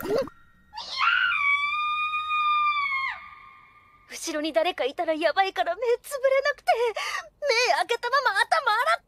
後ろに誰かいたらやばいから目つぶれなくて、目開けたまま頭洗って。